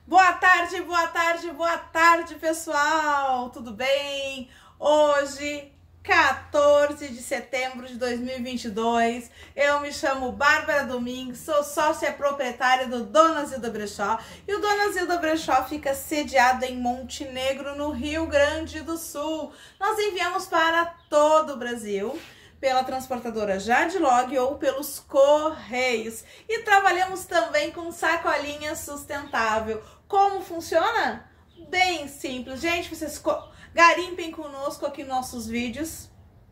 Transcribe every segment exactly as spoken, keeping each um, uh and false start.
Boa tarde, boa tarde, boa tarde, pessoal! Tudo bem? Hoje, quatorze de setembro de dois mil e vinte e dois, eu me chamo Bárbara Domingues, sou sócia proprietária do Dona Zilda Brechó e o Dona Zilda Brechó fica sediado em Montenegro, no Rio Grande do Sul. Nós enviamos para todo o Brasil pela transportadora Jadlog ou pelos Correios. E trabalhamos também com sacolinha sustentável. Como funciona? Bem simples. Gente, vocês garimpem conosco aqui nossos vídeos,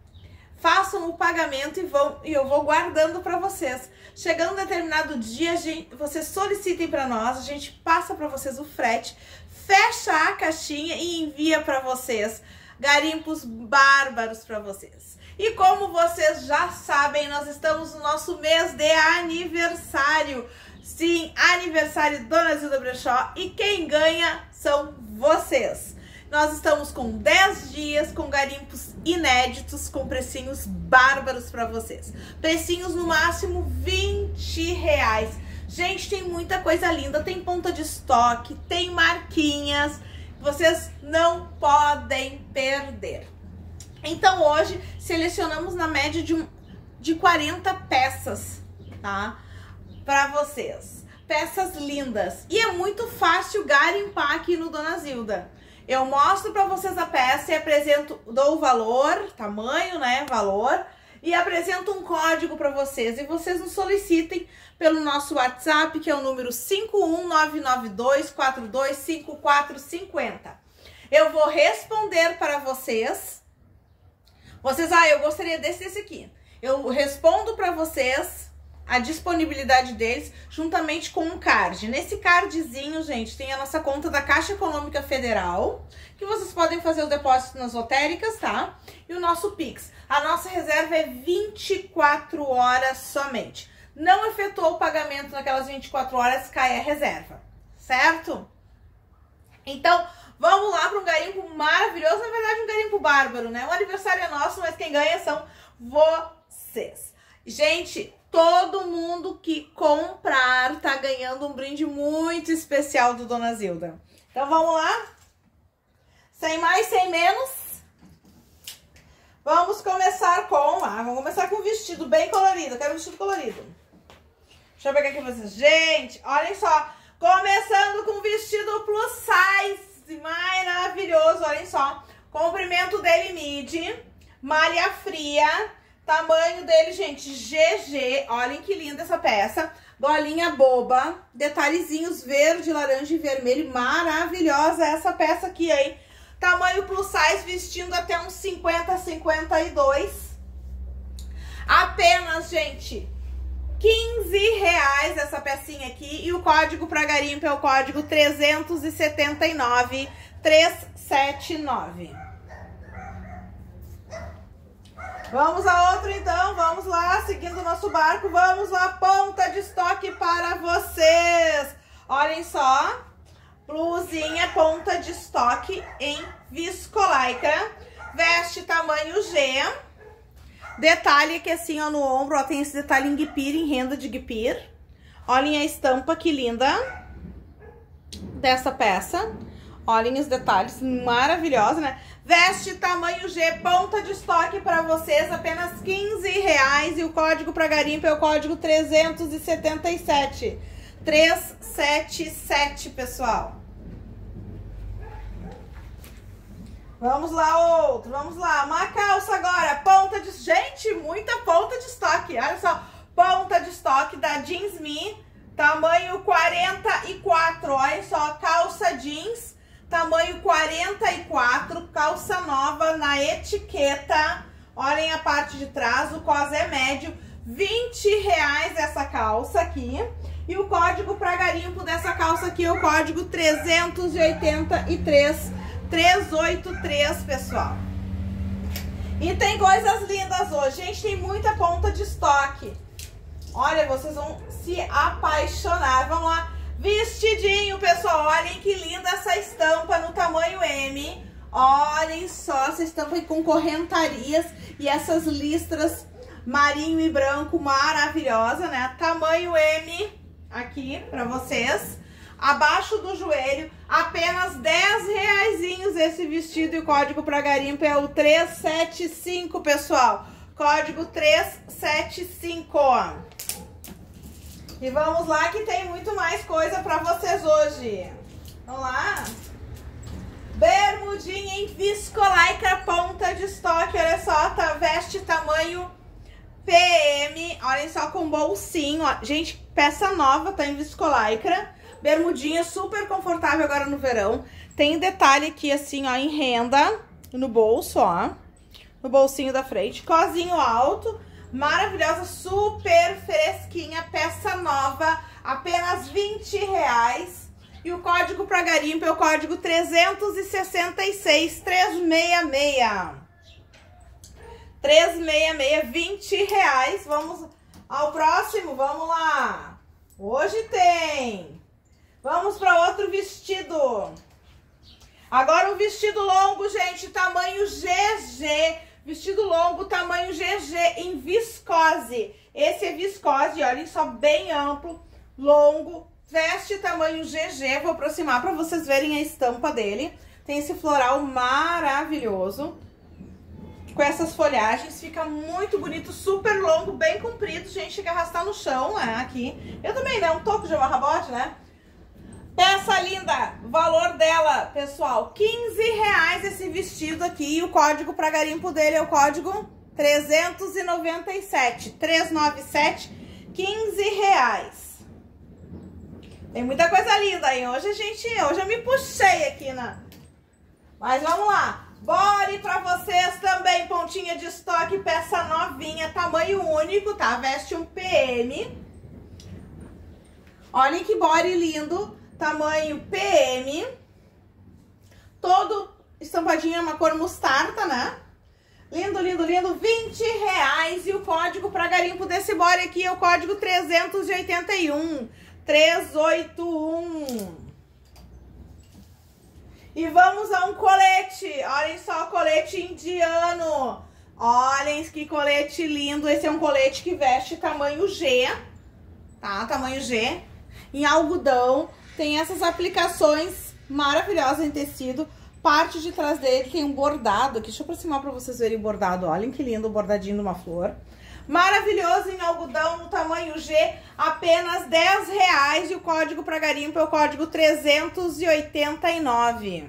façam o pagamento e, vão, e eu vou guardando para vocês. Chegando um determinado dia, gente, vocês solicitem para nós, a gente passa para vocês o frete, fecha a caixinha e envia para vocês. Garimpos bárbaros para vocês. E como vocês já sabem, nós estamos no nosso mês de aniversário. Sim, aniversário Dona Zilda Brechó, e quem ganha são vocês. Nós estamos com dez dias, com garimpos inéditos, com precinhos bárbaros para vocês. Precinhos no máximo vinte reais. Gente, tem muita coisa linda, tem ponta de estoque, tem marquinhas, vocês não podem perder. Então hoje selecionamos na média de, um, de quarenta peças, tá? Para vocês. Peças lindas. E é muito fácil garimpar aqui no Dona Zilda. Eu mostro para vocês a peça e apresento, dou o valor, tamanho, né, valor, e apresento um código para vocês. E vocês nos solicitem pelo nosso WhatsApp, que é o número cinco um nove nove dois quatro dois cinco quatro cinco zero. Eu vou responder para vocês. Vocês, ah, eu gostaria desse, desse aqui. Eu respondo para vocês a disponibilidade deles, juntamente com um card. Nesse cardzinho, gente, tem a nossa conta da Caixa Econômica Federal, que vocês podem fazer o depósito nas lotéricas, tá? E o nosso Pix. A nossa reserva é vinte e quatro horas somente. Não efetuou o pagamento naquelas vinte e quatro horas, cai a reserva, certo? Então, vamos lá para um garimpo maravilhoso, na verdade um garimpo bárbaro, né? O aniversário é nosso, mas quem ganha são vocês. Gente, todo mundo que comprar tá ganhando um brinde muito especial do Dona Zilda. Então vamos lá? Sem mais, sem menos. Vamos começar com... Ah, vamos começar com um vestido bem colorido. Eu quero um vestido colorido. Deixa eu pegar aqui pra vocês. Gente, olhem só. Começando com um vestido plus size. Maravilhoso, olhem só. Comprimento dele midi, malha fria, tamanho dele, gente, G G. Olhem que linda essa peça. Golinha boba, detalhezinhos verde, laranja e vermelho. Maravilhosa essa peça aqui, hein? Tamanho plus size, vestindo até uns cinquenta, cinquenta e dois. Apenas, gente, quinze reais essa pecinha aqui. E o código para garimpo é o código trezentos e setenta e nove, trezentos e setenta e nove. Vamos a outro então, vamos lá, seguindo o nosso barco, vamos lá, ponta de estoque para vocês. Olhem só, blusinha ponta de estoque em viscolaicra, veste tamanho G. Detalhe que assim, ó, no ombro, ó, tem esse detalhe em guipir, em renda de guipir. Olhem a estampa, que linda, dessa peça. Olhem os detalhes, maravilhosa, né? Veste tamanho G, ponta de estoque para vocês, apenas quinze reais. E o código para garimpo é o código trezentos e setenta e sete. trezentos e setenta e sete, pessoal. Vamos lá, outro, vamos lá. Uma calça agora, ponta de... Gente, muita ponta de estoque. Olha só, ponta de estoque da Jeans Me, tamanho quarenta e quatro. Olha só, calça jeans, tamanho quarenta e quatro, calça nova na etiqueta. Olhem a parte de trás, o cos é médio, vinte reais essa calça aqui. E o código para garimpo dessa calça aqui é o código trezentos e oitenta e três. trezentos e oitenta e três, pessoal. E tem coisas lindas hoje. Gente, tem muita ponta de estoque. Olha, vocês vão se apaixonar. Vamos lá. Vestidinho, pessoal. Olhem que linda essa estampa no tamanho M. Olhem só essa estampa com correntarias e essas listras marinho e branco maravilhosa, né? Tamanho M aqui pra vocês. abaixo do joelho, apenas dez reaisinhos esse vestido, e o código para garimpo é o trezentos e setenta e cinco, pessoal. Código trezentos e setenta e cinco. E vamos lá que tem muito mais coisa para vocês hoje. Vamos lá. Bermudinha em viscolaicra, ponta de estoque, olha só, tá, veste tamanho P M, olhem só, com bolsinho, ó. Gente, peça nova, tá em viscolaicra, bermudinha super confortável agora no verão. Tem detalhe aqui assim, ó, em renda, no bolso, ó, no bolsinho da frente, cozinho alto, maravilhosa, super fresquinha, peça nova, apenas vinte reais. E o código para garimpo é o código trezentos e sessenta e seis, trezentos e sessenta e seis. trezentos e sessenta e seis, vinte reais. Vamos ao próximo, vamos lá. Hoje tem. Vamos para outro vestido. Agora um vestido longo, gente, tamanho G G. Vestido longo, tamanho G G em viscose. Esse é viscose, olhem só, bem amplo, longo. Veste tamanho G G, vou aproximar para vocês verem a estampa dele. Tem esse floral maravilhoso, com essas folhagens, fica muito bonito, super longo, bem comprido, gente, chega a arrastar no chão, né, aqui. Eu também, né, um toco de amarrabote, né. Peça linda, valor dela, pessoal, quinze reais esse vestido aqui, e o código para garimpo dele é o código trezentos e noventa e sete, trezentos e noventa e sete, quinze reais. Tem muita coisa linda aí. Hoje a gente, hoje eu me puxei aqui na... Mas vamos lá. Body pra vocês também, pontinha de estoque, peça novinha, tamanho único, tá? Veste um P M. Olhem que body lindo, tamanho P M. Todo estampadinho, uma cor mostarda, né? Lindo, lindo, lindo, vinte reais. E o código pra garimpo desse body aqui é o código trezentos e oitenta e um. trezentos e oitenta e um. E vamos a um colete. Olhem só, colete indiano. Olhem que colete lindo. Esse é um colete que veste tamanho G, tá? Tamanho G, em algodão. Tem essas aplicações maravilhosas em tecido. Parte de trás dele tem um bordado aqui. Deixa eu aproximar para vocês verem o bordado. Olhem que lindo o bordadinho de uma flor. Maravilhoso em algodão no tamanho G, apenas dez reais, e o código para garimpo é o código trezentos e oitenta e nove.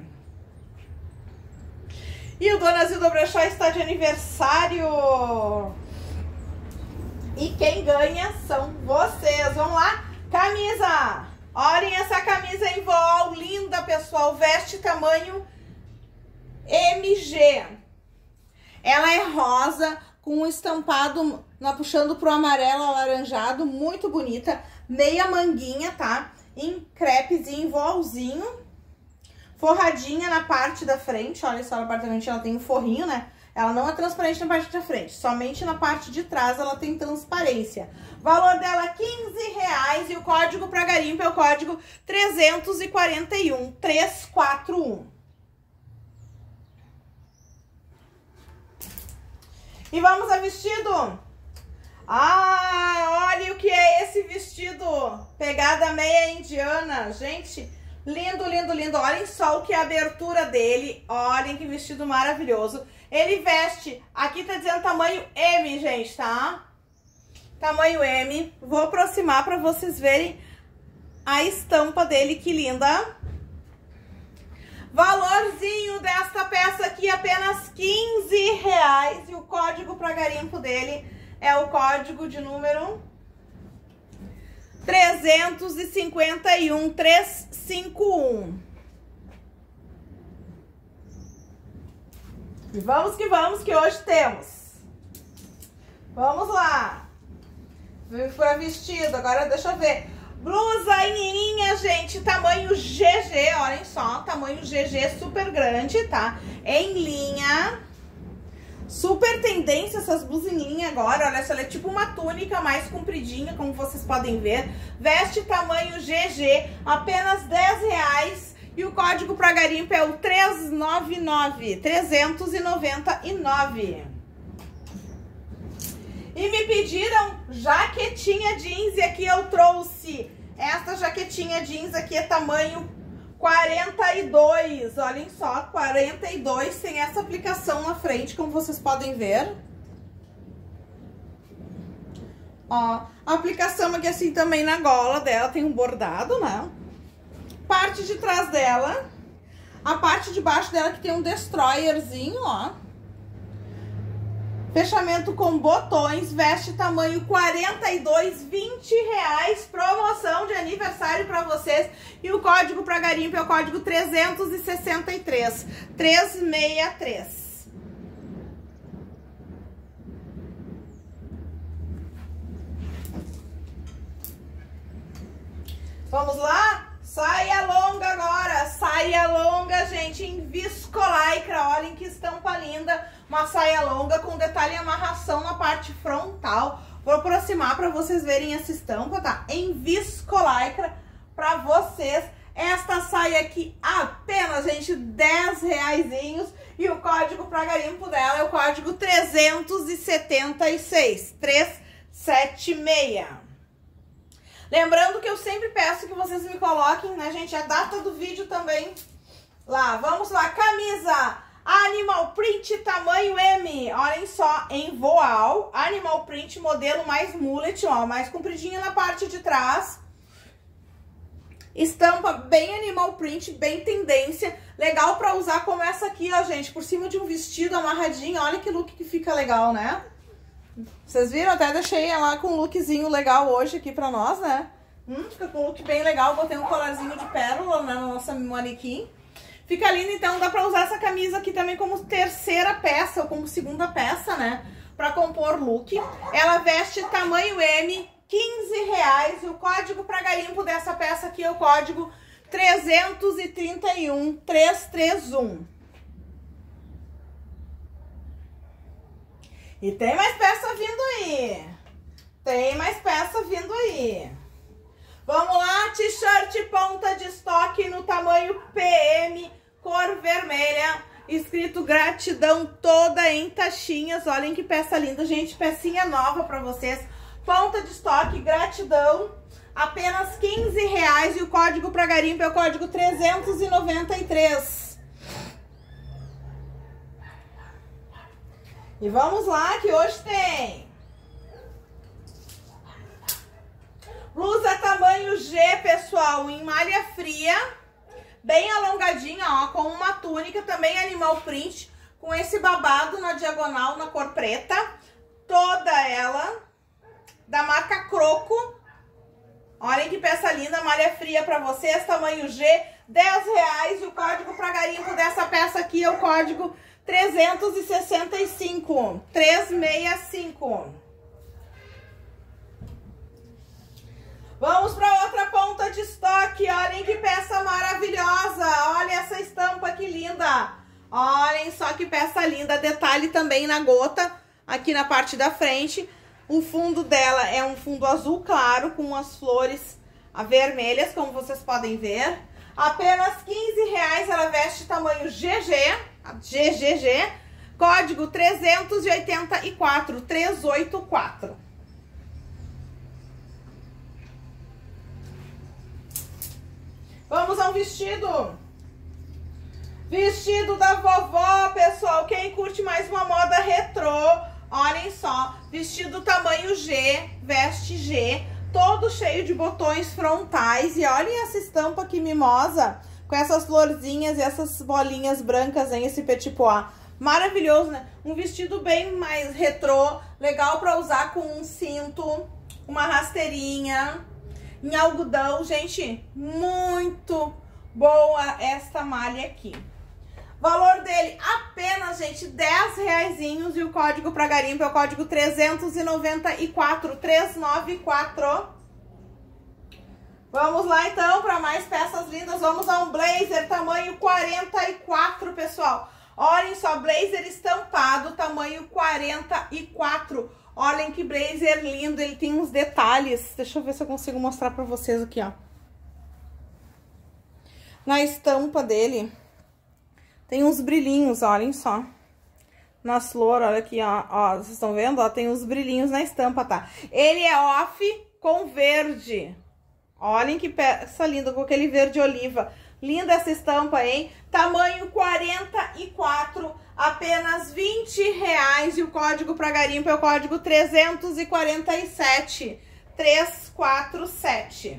E o Dona Zilda Brechó está de aniversário. E quem ganha são vocês. Vamos lá? Camisa. Olhem essa camisa em vol, linda, pessoal. Veste tamanho M G. Ela é rosa, com um estampado, puxando pro amarelo alaranjado, muito bonita, meia manguinha, tá? Em crepezinho, volzinho, forradinha na parte da frente, olha só, na parte da frente ela tem um forrinho, né? Ela não é transparente na parte da frente, somente na parte de trás ela tem transparência. Valor dela quinze reais, e o código para garimpo é o código trezentos e quarenta e um, trezentos e quarenta e um. E vamos a vestido. Ah, olha o que é esse vestido. Pegada meia indiana. Gente, lindo, lindo, lindo. Olhem só o que é a abertura dele. Olhem que vestido maravilhoso. Ele veste, aqui tá dizendo tamanho M, gente, tá? Tamanho M. Vou aproximar para vocês verem a estampa dele, que linda. Valorzinho desta peça aqui, apenas quinze reais. E o código para garimpo dele é o código de número trezentos e cinquenta e um, trezentos e cinquenta e um. E vamos que vamos, que hoje temos. Vamos lá. Foi vestido, agora deixa eu ver. Blusa em linha, gente, tamanho G G, olhem só, tamanho G G, super grande, tá? Em linha, super tendência essas blusas em linha agora, olha só, ela é tipo uma túnica mais compridinha, como vocês podem ver. Veste tamanho G G, apenas dez reais, e o código para garimpo é o trezentos e noventa e nove, trezentos e noventa e nove. E me pediram jaquetinha jeans, e aqui eu trouxe Esta jaquetinha jeans aqui é tamanho quarenta e dois, olhem só, quarenta e dois, tem essa aplicação na frente, como vocês podem ver. Ó, a aplicação aqui assim também na gola dela, tem um bordado, né? Parte de trás dela, a parte de baixo dela que tem um destroyerzinho, ó. Fechamento com botões, veste tamanho quarenta e dois, vinte reais, promoção de aniversário para vocês. E o código para garimpo é o código trezentos e sessenta e três, trezentos e sessenta e três. Vamos lá? Saia longa agora, saia longa, gente, em viscolaicra, olhem que estampa linda, uma saia longa com detalhe em amarração na parte frontal. Vou aproximar para vocês verem essa estampa, tá? Em viscolaicra para vocês, esta saia aqui apenas, gente, dez reaisinhos, e o código para garimpo dela é o código trezentos e setenta e seis, trezentos e setenta e seis. Lembrando que eu sempre peço que vocês me coloquem, né, gente, a data do vídeo também lá. Vamos lá, camisa Animal Print tamanho M, olhem só, em voal, Animal Print modelo mais mullet, ó, mais compridinha na parte de trás. Estampa bem Animal Print, bem tendência, legal pra usar como essa aqui, ó, gente, por cima de um vestido amarradinho, olha que look que fica legal, né? Vocês viram? Até deixei ela com um lookzinho legal hoje aqui pra nós, né? Hum, fica com um look bem legal. Botei um colarzinho de pérola, né, na nossa manequim. Fica linda, então dá pra usar essa camisa aqui também como terceira peça ou como segunda peça, né? Pra compor look. Ela veste tamanho M, quinze reais. E o código pra garimpo dessa peça aqui é o código trezentos e trinta e um, trezentos e trinta e um. E tem mais peça vindo aí. Tem mais peça vindo aí. Vamos lá, t-shirt ponta de estoque no tamanho P M, cor vermelha. Escrito gratidão toda em taxinhas. Olhem que peça linda, gente. Pecinha nova pra vocês. Ponta de estoque, gratidão. Apenas quinze reais. E o código pra garimpo é o código trezentos e noventa e três. E vamos lá, que hoje tem blusa tamanho G, pessoal, em malha fria, bem alongadinha, ó, com uma túnica, também animal print, com esse babado na diagonal, na cor preta, toda ela, da marca Croco. Olhem que peça linda, malha fria pra vocês, tamanho G, dez reais, e o código pra garimpo dessa peça aqui é o código trezentos e sessenta e cinco, trezentos e sessenta e cinco. Vamos para outra ponta de estoque. Olhem que peça maravilhosa. Olha essa estampa que linda. Olhem só que peça linda. Detalhe também na gota, aqui na parte da frente. O fundo dela é um fundo azul claro com as flores vermelhas, como vocês podem ver. Apenas quinze reais, ela veste tamanho G G. G G G, código trezentos e oitenta e quatro, trezentos e oitenta e quatro. Vamos ao vestido. Vestido da vovó, pessoal. Quem curte mais uma moda retrô, olhem só. Vestido tamanho G, veste G, todo cheio de botões frontais. E olhem essa estampa que mimosa, com essas florzinhas e essas bolinhas brancas em esse petit pois. Maravilhoso, né? Um vestido bem mais retrô, legal para usar com um cinto, uma rasteirinha, em algodão. Gente, muito boa esta malha aqui. Valor dele apenas, gente, dez reaisinhos, e o código para garimpo é o código trezentos e noventa e quatro, trezentos e noventa e quatro. Vamos lá, então, para mais peças lindas. Vamos a um blazer tamanho quarenta e quatro, pessoal. Olhem só, blazer estampado, tamanho quarenta e quatro. Olhem que blazer lindo, ele tem uns detalhes. Deixa eu ver se eu consigo mostrar para vocês aqui, ó. Na estampa dele, tem uns brilhinhos, olhem só. Nas flores, olha aqui, ó, ó. Vocês estão vendo? Ó, tem uns brilhinhos na estampa, tá? Ele é off com verde. Olhem que peça linda, com aquele verde oliva. Linda essa estampa, hein? Tamanho quarenta e quatro, apenas vinte reais. E o código para garimpo é o código trezentos e quarenta e sete. trezentos e quarenta e sete.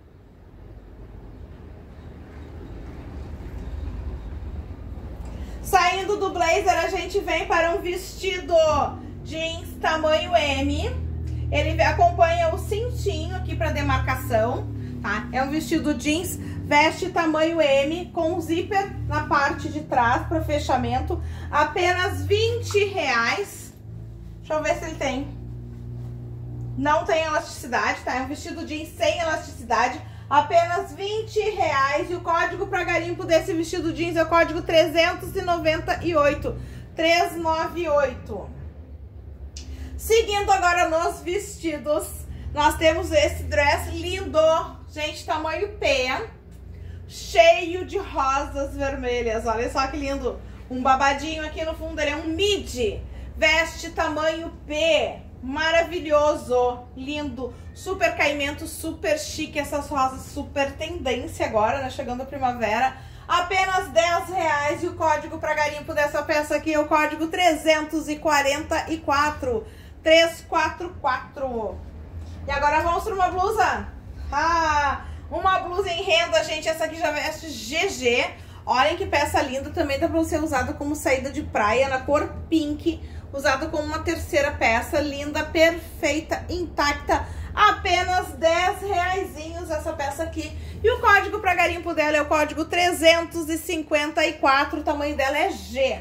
Saindo do blazer, a gente vem para um vestido jeans tamanho M. Ele acompanha o cintinho aqui para demarcação, tá? É um vestido jeans, veste tamanho M, com zíper na parte de trás para fechamento. Apenas vinte reais. Deixa eu ver se ele tem. Não tem elasticidade, tá? É um vestido jeans sem elasticidade. Apenas vinte reais. E o código para garimpo desse vestido jeans é o código trezentos e noventa e oito. trezentos e noventa e oito. Seguindo agora nos vestidos, nós temos esse dress lindo, gente, tamanho P, cheio de rosas vermelhas. Olha só que lindo. Um babadinho aqui no fundo, ele é um midi. Veste tamanho P. Maravilhoso, lindo, super caimento, super chique, essas rosas super tendência agora, né, chegando a primavera. Apenas dez reais. E o código para garimpo dessa peça aqui é o código trezentos e quarenta e quatro. trezentos e quarenta e quatro. E agora vamos para uma blusa. Ah, uma blusa em renda, gente, essa aqui já veste G G. Olhem que peça linda, também dá para ser usada como saída de praia, na cor pink. Usado como uma terceira peça, linda, perfeita, intacta, apenas dez reaisinhos essa peça aqui. E o código para garimpo dela é o código trezentos e cinquenta e quatro, o tamanho dela é G.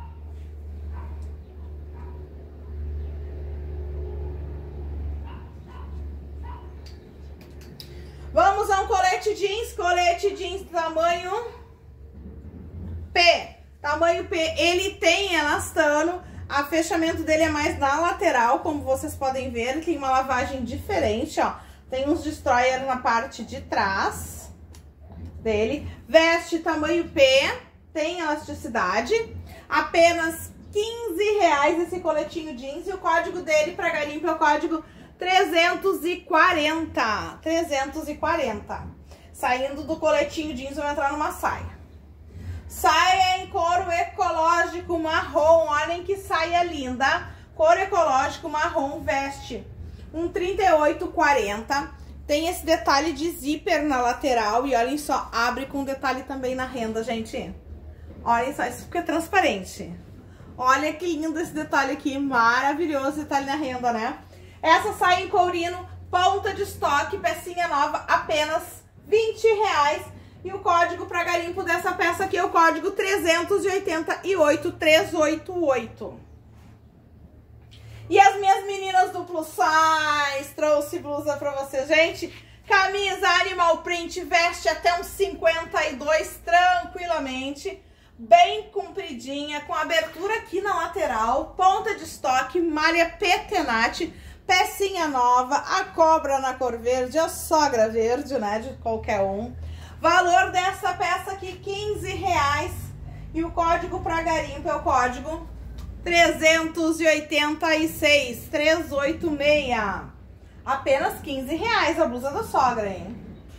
Vamos a um colete jeans, colete jeans tamanho P. Tamanho P, ele tem elastano. O fechamento dele é mais na lateral, como vocês podem ver. Tem uma lavagem diferente, ó. Tem uns destroyer na parte de trás dele. Veste tamanho P, tem elasticidade. Apenas quinze reais esse coletinho jeans. E o código dele para garimpo é o código trezentos e quarenta. trezentos e quarenta. Saindo do coletinho jeans, vamos entrar numa saia. Saia em couro ecológico marrom, olhem que saia linda. Couro ecológico marrom, veste um trinta e oito quarenta. Tem esse detalhe de zíper na lateral e olhem só, abre com detalhe também na renda, gente. Olhem só, isso fica transparente. Olha que lindo esse detalhe aqui, maravilhoso detalhe na renda, né? Essa saia em courino, ponta de estoque, pecinha nova, apenas vinte reais. E o código para garimpo dessa peça aqui é o código trezentos e oitenta e oito, trezentos e oitenta e oito. E as minhas meninas do plus size, trouxe blusa para vocês, gente. Camisa animal print, veste até uns cinquenta e dois tranquilamente. Bem compridinha, com abertura aqui na lateral, ponta de estoque, malha petenate, pecinha nova, a cobra na cor verde, a sogra verde, né, de qualquer um. Valor dessa peça aqui, quinze reais. E o código para garimpo é o código trezentos e oitenta e seis, trezentos e oitenta e seis. Apenas quinze reais a blusa da sogra, hein?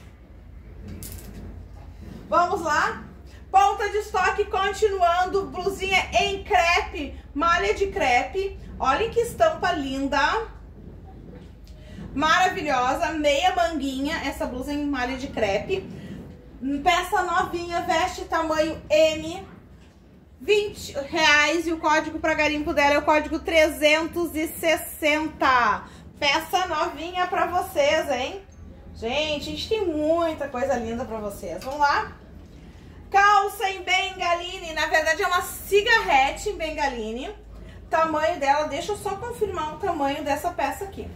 Vamos lá? Ponta de estoque continuando, blusinha em crepe, malha de crepe. Olhem que estampa linda. Maravilhosa, meia manguinha, essa blusa em malha de crepe. Peça novinha, veste tamanho M, vinte reais. E o código para garimpo dela é o código trezentos e sessenta. Peça novinha para vocês, hein? Gente, a gente tem muita coisa linda para vocês. Vamos lá? Calça em bengaline, na verdade é uma cigarrete em bengaline. Tamanho dela, deixa eu só confirmar o tamanho dessa peça aqui.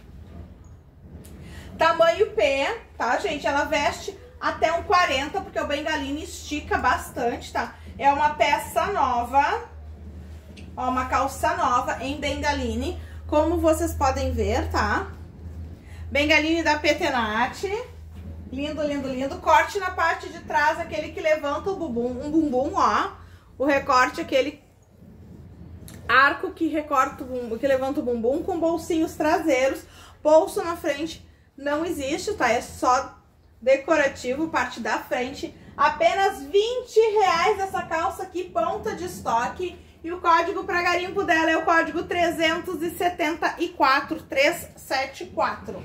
Tamanho P, tá, gente? Ela veste até um quarenta, porque o bengaline estica bastante, tá? É uma peça nova, ó, uma calça nova em bengaline, como vocês podem ver, tá? Bengaline da Petenate, lindo, lindo, lindo. Corte na parte de trás, aquele que levanta o bumbum, um bumbum, ó. O recorte, aquele arco que recorta o bumbum, que levanta o bumbum, com bolsinhos traseiros. Bolso na frente não existe, tá? É só decorativo, parte da frente. Apenas vinte reais essa calça aqui, ponta de estoque. E o código para garimpo dela é o código trezentos e setenta e quatro, trezentos e setenta e quatro.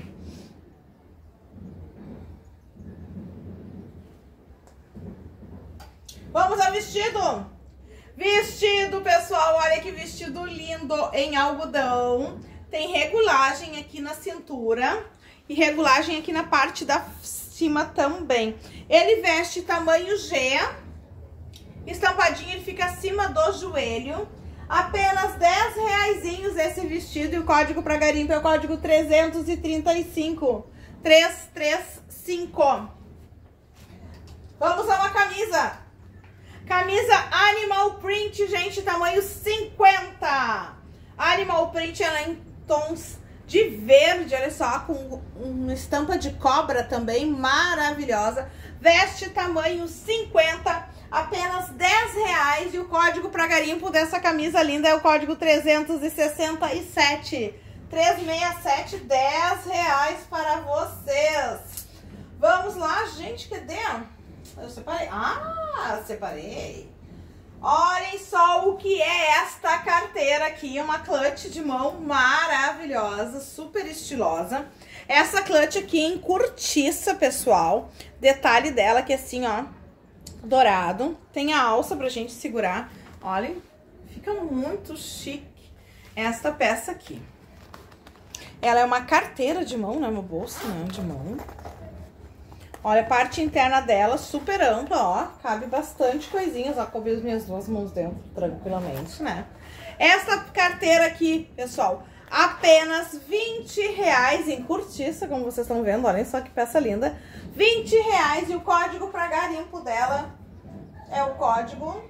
Vamos ao vestido. Vestido, pessoal, olha que vestido lindo em algodão. Tem regulagem aqui na cintura e regulagem aqui na parte da cima também. Ele veste tamanho G, estampadinho, ele fica acima do joelho. Apenas dez reaisinhos esse vestido e o código para garimpo é o código trezentos e trinta e cinco, trezentos e trinta e cinco. Vamos a uma camisa. Camisa Animal Print, gente, tamanho cinquenta. Animal Print, ela é em tons de verde, olha só, com uma estampa de cobra também, maravilhosa. Veste tamanho cinquenta, apenas dez reais. E o código para garimpo dessa camisa linda é o código trezentos e sessenta e sete. trezentos e sessenta e sete, dez reais para vocês. Vamos lá, gente, cadê? Eu separei. Ah, separei. Olhem só o que é esta carteira aqui. Uma clutch de mão maravilhosa, super estilosa. Essa clutch aqui em cortiça, pessoal. Detalhe dela que é assim, ó, dourado. Tem a alça pra gente segurar. Olhem, fica muito chique esta peça aqui. Ela é uma carteira de mão, né? Uma bolsa, né, de mão. Olha a parte interna dela, super ampla, ó. Cabe bastante coisinhas, ó. Coube as minhas duas mãos dentro, tranquilamente, né? Essa carteira aqui, pessoal, apenas vinte reais em cortiça, como vocês estão vendo. Olhem só que peça linda. vinte reais e o código para garimpo dela é o código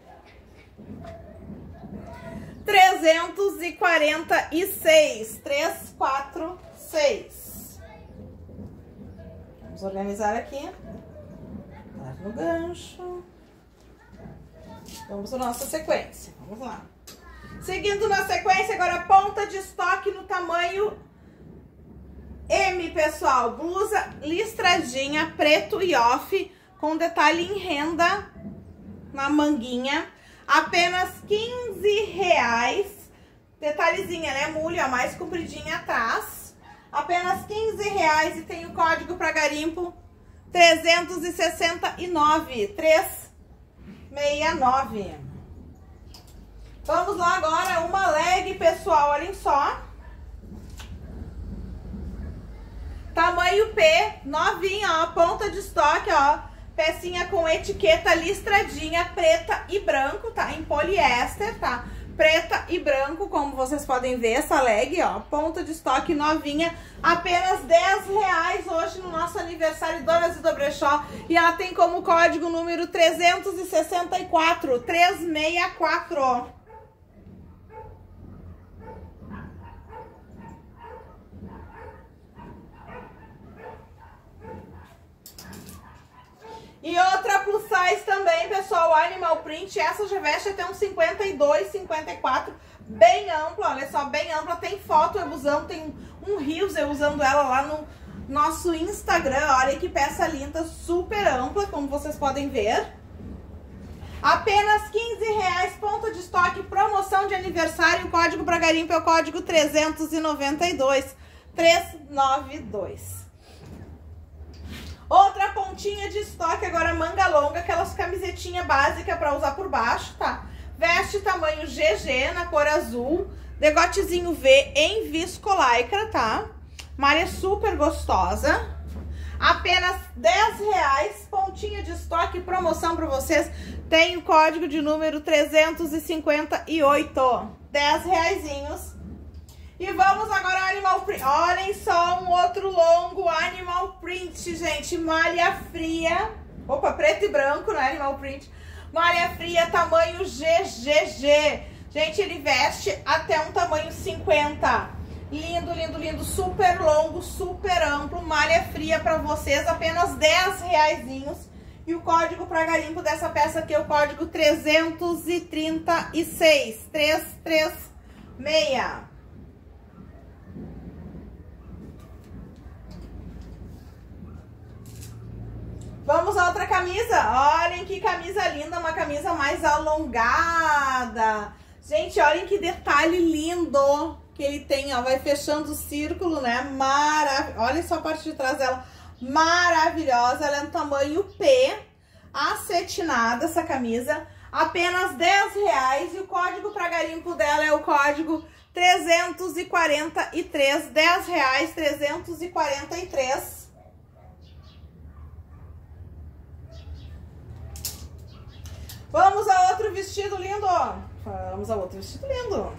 trezentos e quarenta e seis. trezentos e quarenta e seis. Vamos organizar aqui. No gancho. Vamos à nossa sequência. Vamos lá. Seguindo na sequência, agora ponta de estoque no tamanho M, pessoal. Blusa listradinha, preto e off, com detalhe em renda na manguinha. Apenas quinze reais. Detalhezinho, ela é mulher, ó, mais compridinha atrás. Apenas quinze reais e tem o código para garimpo trezentos e sessenta e nove, trezentos e sessenta e nove. Vamos lá agora, uma leg, pessoal, olhem só. Tamanho P, novinha, ó, ponta de estoque, ó. Pecinha com etiqueta listradinha, preta e branco, tá? Em poliéster, tá? Preta e branco, como vocês podem ver, essa leg, ó, ponta de estoque novinha, apenas dez reais hoje no nosso aniversário Donas do Brechó. E ela tem como código número trezentos e sessenta e quatro, trezentos e sessenta e quatro. E outra plus size também, pessoal, Animal Print. Essa já veste até uns cinquenta e dois, cinquenta e quatro, bem ampla, olha só, bem ampla. Tem foto eu usando, tem um rios eu usando ela lá no nosso Instagram. Olha que peça linda, super ampla, como vocês podem ver. Apenas quinze reais, ponta de estoque, promoção de aniversário. O código para garimpo é o código trezentos e noventa e dois, trezentos e noventa e dois. Outra pontinha de estoque, agora manga longa, aquelas camisetinha básica para usar por baixo, tá? Veste tamanho G G na cor azul, degotezinho V em viscolaicra, tá? Malha super gostosa. Apenas dez reais, pontinha de estoque, promoção para vocês. Tem o código de número trezentos e cinquenta e oito, dez reaisinhos. E vamos agora ao Animal Print. Olhem só um outro longo Animal Print, gente. Malha fria. Opa, preto e branco, né? Animal Print. Malha fria, tamanho G G G. Gente, ele veste até um tamanho cinquenta. Lindo, lindo, lindo. Super longo, super amplo. Malha fria pra vocês. Apenas dez reaisinhos. E o código para garimpo dessa peça aqui é o código trezentos e trinta e seis. trezentos e trinta e seis. Vamos a outra camisa. Olhem que camisa linda, uma camisa mais alongada. Gente, olhem que detalhe lindo que ele tem, ó. Vai fechando o círculo, né? Maravilhosa. Olha só a parte de trás dela. Maravilhosa. Ela é no tamanho P. Acetinada essa camisa. Apenas dez reais. E o código para garimpo dela é o código trezentos e quarenta e três. dez reais, trezentos e quarenta e três. Vamos a outro vestido lindo. Vamos a outro vestido lindo.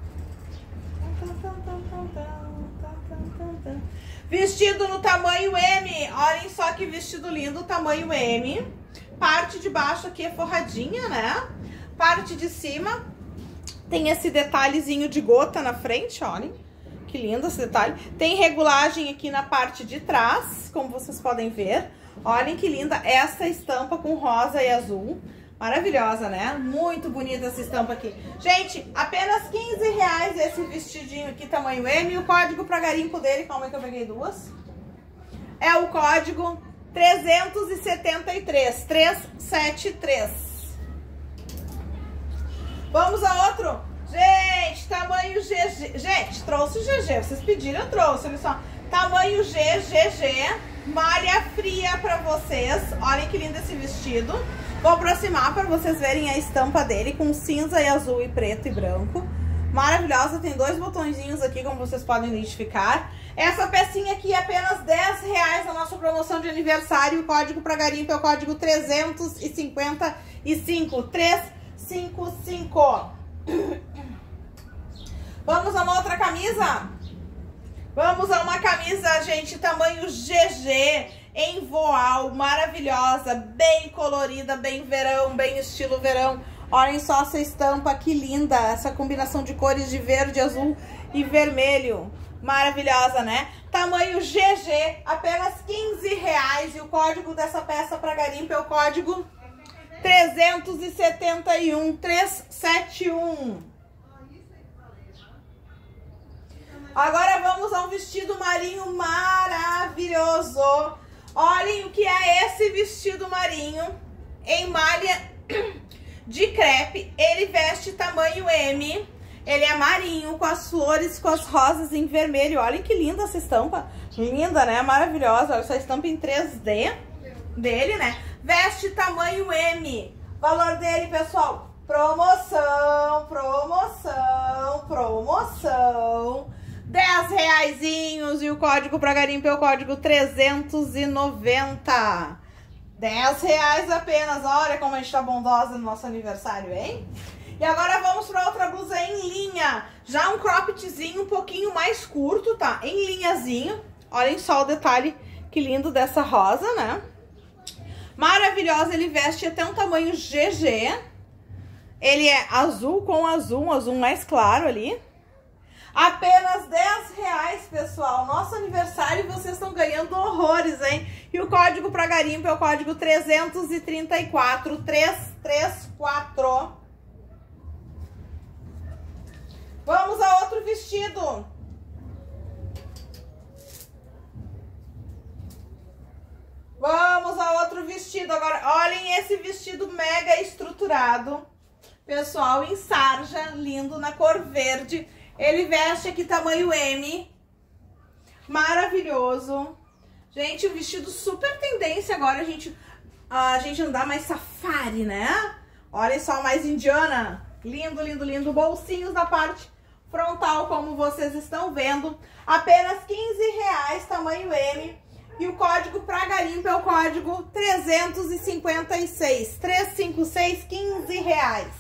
Vestido no tamanho M. Olhem só que vestido lindo, tamanho M. Parte de baixo aqui é forradinha, né? Parte de cima tem esse detalhezinho de gota na frente, olhem. Que lindo esse detalhe. Tem regulagem aqui na parte de trás, como vocês podem ver. Olhem que linda essa estampa com rosa e azul. Maravilhosa, né? Muito bonita essa estampa aqui. Gente, apenas quinze reais esse vestidinho aqui, tamanho M. E o código para garimpo dele, calma aí que eu peguei duas. É o código trezentos e setenta e três. trezentos e setenta e três. Vamos a outro. Gente, tamanho G G. Gente, trouxe o G G. Vocês pediram, eu trouxe. Olha só. Tamanho G G G. Malha fria para vocês. Olhem que lindo esse vestido. Vou aproximar para vocês verem a estampa dele com cinza e azul e preto e branco. Maravilhosa, tem dois botõezinhos aqui, como vocês podem identificar. Essa pecinha aqui é apenas dez reais na nossa promoção de aniversário. O código para garimpo é o código trezentos e cinquenta e cinco. trezentos e cinquenta e cinco. Vamos a uma outra camisa? Vamos a uma camisa, gente, tamanho G G. Em voal, maravilhosa, bem colorida, bem verão, bem estilo verão. Olhem só essa estampa, que linda, essa combinação de cores de verde, azul e vermelho. Maravilhosa, né? Tamanho G G, apenas quinze reais. E o código dessa peça para garimpo é o código trezentos e setenta e um, trezentos e setenta e um. Agora vamos a um vestido marinho maravilhoso. Olhem o que é esse vestido marinho em malha de crepe. Ele veste tamanho M. Ele é marinho, com as flores, com as rosas em vermelho. Olhem que linda essa estampa. Linda, né? Maravilhosa. Olha essa estampa em três D dele, né? Veste tamanho M. Valor dele, pessoal, promoção, promoção, promoção. dez reaisinhos e o código para garimpo é o código trezentos e noventa. dez reais apenas. Olha como a gente tá bondosa no nosso aniversário, hein? E agora vamos para outra blusa em linha. Já um croppedzinho um pouquinho mais curto, tá? Em linhazinho. Olhem só o detalhe que lindo dessa rosa, né? Maravilhosa. Ele veste até um tamanho G G. Ele é azul com azul, um azul mais claro ali. Apenas dez reais, pessoal. Nosso aniversário e vocês estão ganhando horrores, hein? E o código para garimpo é o código trezentos e trinta e quatro. trezentos e trinta e quatro. Vamos a outro vestido. Vamos a outro vestido. Agora, olhem esse vestido mega estruturado. Pessoal, em sarja, lindo, na cor verde. Ele veste aqui tamanho M, maravilhoso. Gente, o vestido super tendência agora, a gente, a gente andar mais safari, né? Olha só, mais indiana. Lindo, lindo, lindo. Bolsinhos na parte frontal, como vocês estão vendo. Apenas quinze reais, tamanho M. E o código para garimpo é o código trezentos e cinquenta e seis. trezentos e cinquenta e seis, quinze reais.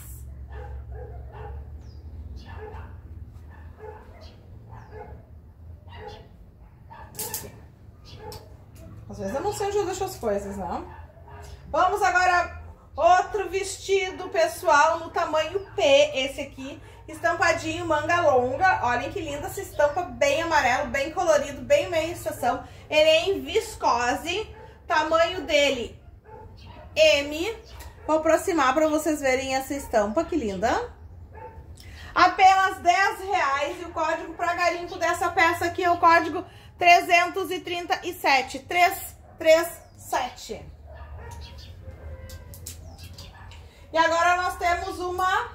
Às vezes eu não sei onde eu deixo as coisas, não. Vamos agora, outro vestido, pessoal, no tamanho P. Esse aqui, estampadinho, manga longa. Olhem que linda essa estampa, bem amarelo, bem colorido, bem meia estação. Ele é em viscose, tamanho dele M. Vou aproximar para vocês verem essa estampa, que linda. Apenas dez reais. E o código para garimpo dessa peça aqui é o código trezentos e trinta e sete. trezentos e trinta e sete. E agora nós temos uma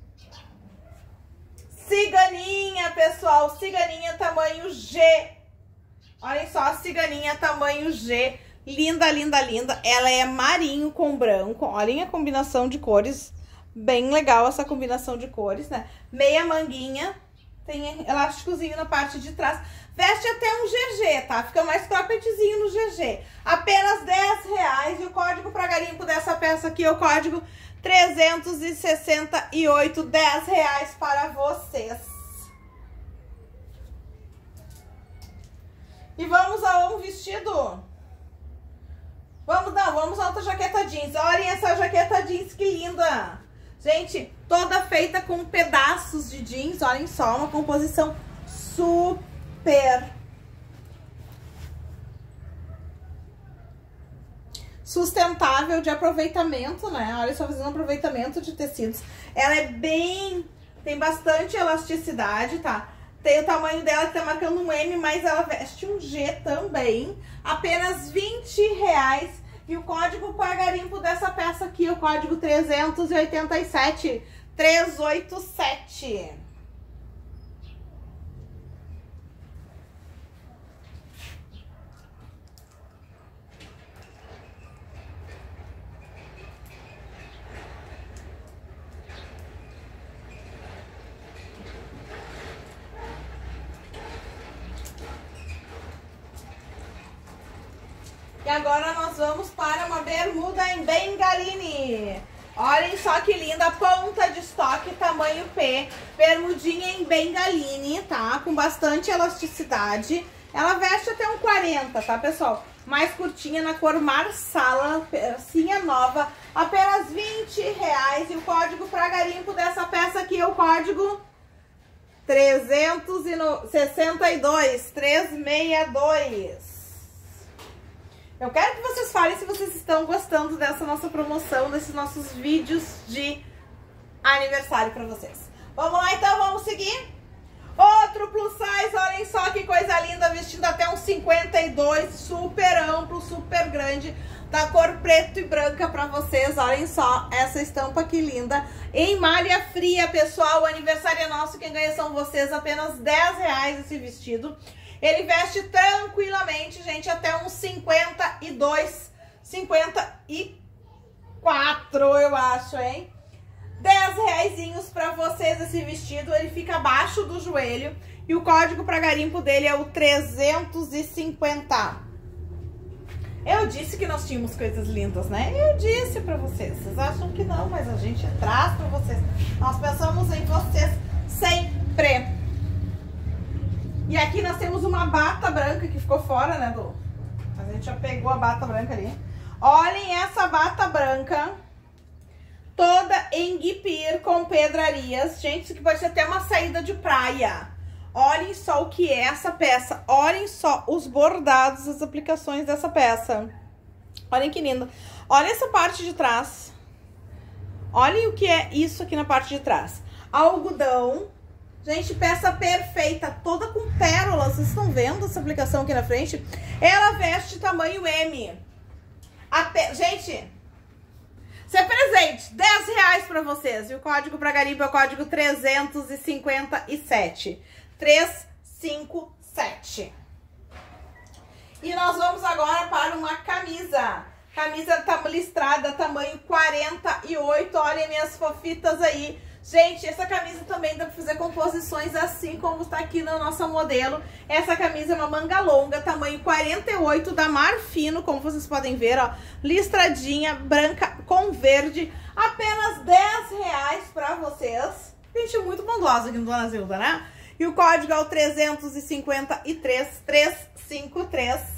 ciganinha, pessoal. Ciganinha tamanho G. Olhem só a ciganinha tamanho G. Linda, linda, linda. Ela é marinho com branco. Olhem a combinação de cores. Bem legal essa combinação de cores, né? Meia manguinha. Tem elásticozinho na parte de trás. Veste até um G G, tá? Fica mais croppedzinho no G G. Apenas dez reais. E o código para garimpo dessa peça aqui é o código trezentos e sessenta e oito. dez reais para vocês. E vamos a um vestido. Vamos, não, vamos a outra jaqueta jeans. Olhem essa jaqueta jeans, que linda. Gente, toda feita com pedaços de jeans. Olhem só, uma composição super sustentável de aproveitamento, né? Olha só, fazendo aproveitamento de tecidos. Ela é bem... tem bastante elasticidade, tá? Tem o tamanho dela que tá marcando um M, mas ela veste um G também. Apenas vinte reais. E o código para garimpo dessa peça aqui é o código trezentos e oitenta e sete. trezentos e oitenta e sete. E agora nós vamos para uma bermuda em bengaline. Olhem só que linda, ponta de estoque, tamanho P. Bermudinha em bengaline, tá? Com bastante elasticidade. Ela veste até um quarenta, tá, pessoal? Mais curtinha na cor marsala, pecinha nova. Apenas vinte reais. E o código para garimpo dessa peça aqui é o código trezentos e sessenta e dois. trezentos e sessenta e dois. Eu quero que vocês falem se vocês estão gostando dessa nossa promoção, desses nossos vídeos de aniversário pra vocês. Vamos lá, então, vamos seguir? Outro plus size, olhem só que coisa linda, vestindo até um cinquenta e dois, super amplo, super grande, da cor preto e branca pra vocês. Olhem só essa estampa que linda, em malha fria, pessoal. O aniversário é nosso, quem ganha são vocês, apenas dez reais esse vestido. Ele veste tranquilamente, gente, até uns cinquenta e dois, cinquenta e quatro, eu acho, hein? dez reaisinhos pra vocês esse vestido. Ele fica abaixo do joelho. E o código para garimpo dele é o trezentos e cinquenta. Eu disse que nós tínhamos coisas lindas, né? Eu disse pra vocês. Vocês acham que não, mas a gente traz pra vocês. Nós pensamos em vocês sempre. E aqui nós temos uma bata branca que ficou fora, né, do... A gente já pegou a bata branca ali. Olhem essa bata branca, toda em guipir com pedrarias. Gente, isso aqui pode ser até uma saída de praia. Olhem só o que é essa peça. Olhem só os bordados, as aplicações dessa peça. Olhem que linda. Olha essa parte de trás. Olhem o que é isso aqui na parte de trás. Algodão. Gente, peça perfeita, toda com pérolas. Vocês estão vendo essa aplicação aqui na frente? Ela veste tamanho M. A pe... Gente, isso é presente. dez reais pra vocês. E o código para garimpo é o código trezentos e cinquenta e sete. trezentos e cinquenta e sete. E nós vamos agora para uma camisa. Camisa listrada, tamanho quarenta e oito. Olhem minhas fofitas aí. Gente, essa camisa também dá pra fazer composições assim como está aqui no nosso modelo. Essa camisa é uma manga longa, tamanho quarenta e oito, da Marfino, como vocês podem ver, ó. Listradinha, branca com verde. Apenas dez reais pra vocês. Gente, muito bondosa aqui no Dona Zilda, né? E o código é o trezentos e cinquenta e três, trezentos e cinquenta e três.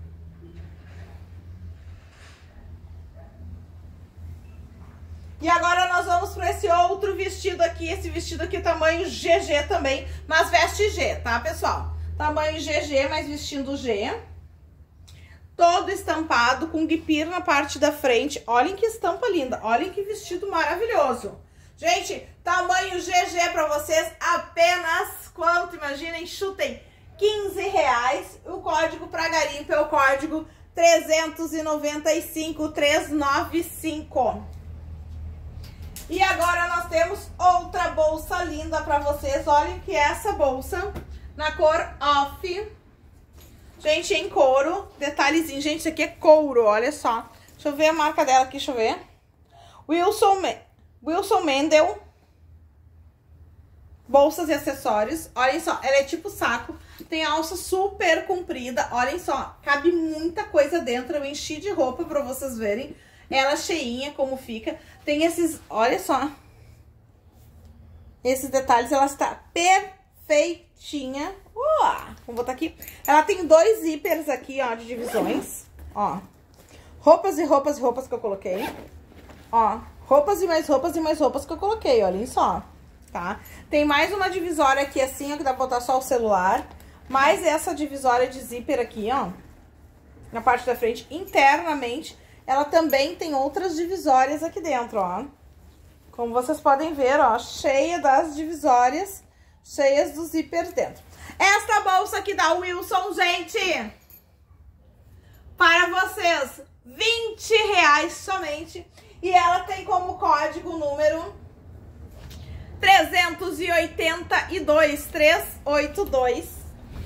E agora nós vamos para esse outro vestido aqui. Esse vestido aqui, tamanho G G também, mas veste G, tá, pessoal? Tamanho G G, mas vestindo G. Todo estampado, com guipir na parte da frente. Olhem que estampa linda. Olhem que vestido maravilhoso. Gente, tamanho G G para vocês, apenas quanto? Imaginem, chutem, quinze reais. O código para garimpo é o código trezentos e noventa e cinco, trezentos e noventa e cinco. E agora nós temos outra bolsa linda pra vocês. Olhem que é essa bolsa na cor off. Gente, em couro. Detalhezinho. Gente, isso aqui é couro, olha só. Deixa eu ver a marca dela aqui, deixa eu ver. Wilson, Wilson Mendel. Bolsas e acessórios. Olhem só, ela é tipo saco. Tem alça super comprida. Olhem só, cabe muita coisa dentro. Eu enchi de roupa pra vocês verem. Ela cheinha, como fica. Tem esses, olha só. Esses detalhes, ela está perfeitinha. Uh, vou botar aqui. Ela tem dois zíperes aqui, ó, de divisões. Ó. Roupas e roupas e roupas que eu coloquei. Ó. Roupas e mais roupas e mais roupas que eu coloquei, olhem só. Tá? Tem mais uma divisória aqui assim, ó, que dá pra botar só o celular. Mais essa divisória de zíper aqui, ó. Na parte da frente, internamente. Ela também tem outras divisórias aqui dentro, ó. Como vocês podem ver, ó, cheia das divisórias, cheias dos zíperes dentro. Esta bolsa aqui da Wilson, gente, para vocês, vinte reais somente. E ela tem como código o número trezentos e oitenta e dois, trezentos e oitenta e dois.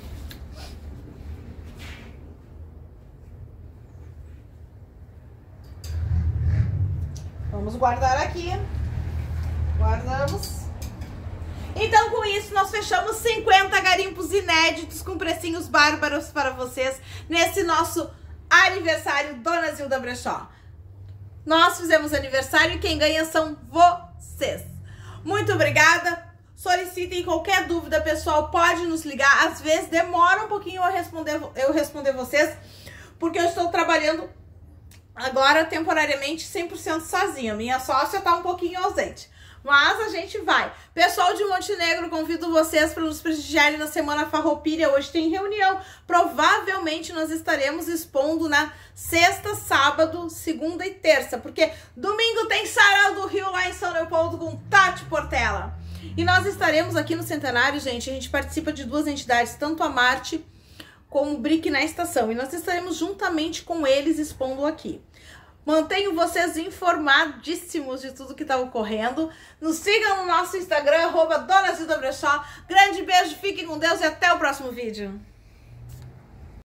Vamos guardar aqui. Guardamos. Então, com isso, nós fechamos cinquenta garimpos inéditos com precinhos bárbaros para vocês nesse nosso aniversário Dona Zilda Brechó. Nós fizemos aniversário e quem ganha são vocês. Muito obrigada. Solicitem qualquer dúvida, pessoal. Pode nos ligar. Às vezes demora um pouquinho eu responder, eu responder vocês, porque eu estou trabalhando agora temporariamente cem por cento sozinha. Minha sócia tá um pouquinho ausente. Mas a gente vai. Pessoal de Montenegro, convido vocês para nos prestigiarem na Semana Farroupilha. Hoje tem reunião. Provavelmente nós estaremos expondo na sexta, sábado, segunda e terça. Porque domingo tem Sarau do Rio lá em São Leopoldo com Tati Portela. E nós estaremos aqui no Centenário, gente. A gente participa de duas entidades, tanto a Marte como o Brick na estação. E nós estaremos juntamente com eles expondo aqui. Mantenho vocês informadíssimos de tudo que está ocorrendo. Nos sigam no nosso Instagram, arroba Dona Zilda Brechó. Grande beijo, fiquem com Deus e até o próximo vídeo.